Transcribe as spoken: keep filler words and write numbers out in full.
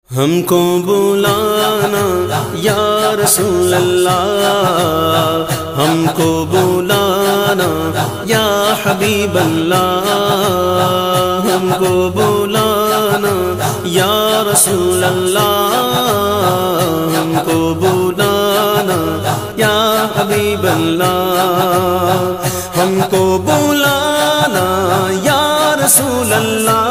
हमको बुलाना या रसूल अल्लाह, हमको बुलाना या हबीब अल्लाह, हमको बुलाना या रसूल अल्लाह, हमको बुलाना या हबीब अल्लाह, हमको बुलाना या रसूल अल्लाह,